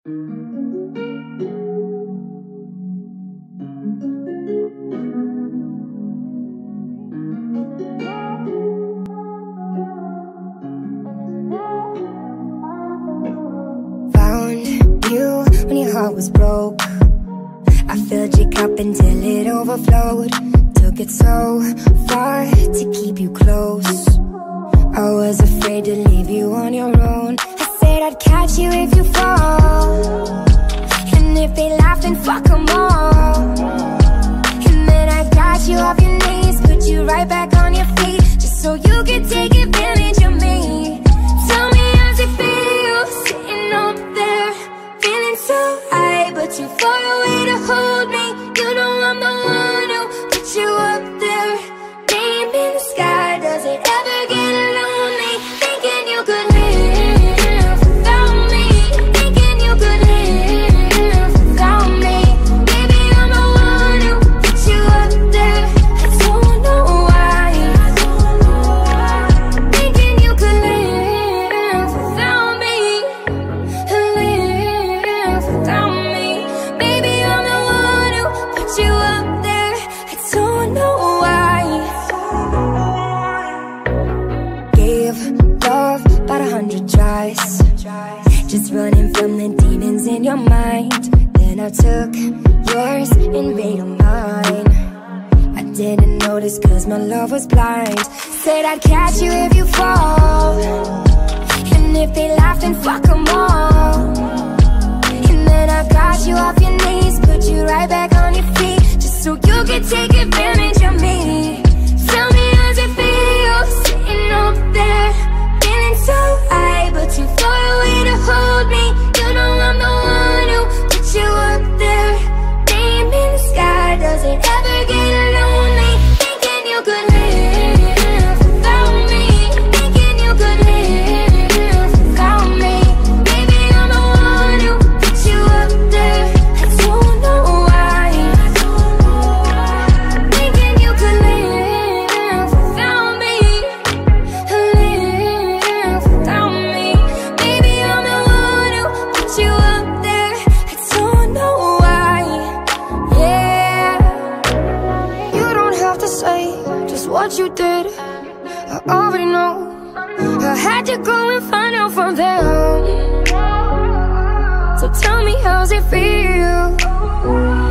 Was broke. I filled your cup until it overflowed. Took it so far to keep you close. I was afraid to leave you on your own. I said I'd catch you if you fall, and if they laugh then fuck them all. And then I got you off your knees, put you right back on your feet, just so you could take advantage of me. Tell me how's it feel sitting up there, feeling so high, but too far away to hold me. You know I'm the one who put you up there, name in the sky. Does it ever get lonely thinking you could live without me? Thinking you could live without me. Baby, I'm the one who put you up there. I don't know why. Thinking you could live without me, live without me. Baby, I'm the one who put you up there. I don't know why. Gave love about 100 tries, just running from the demons in your mind. Then I took yours and made them mine. I didn't notice cause my love was blind. Said I'd catch you if you fall, and if they laugh then fuck them all. And then I got you off your knees, put you right back on your feet, just so you could take advantage of me. Tell me how's it feel sitting up there, feeling so high, but too far away to hold me. You know I'm the one who put you up there, name in the sky. Does it ever get lonely thinking you could live without me? Thinking you could live without me. Baby, I'm the one who put you up there. I don't know why. Thinking you could live without me, live without me. Baby, I'm the one who put you up there. I don't know why. Yeah, you don't have to say just what you did, I already know. I had to go and find out from them. So tell me how's it feel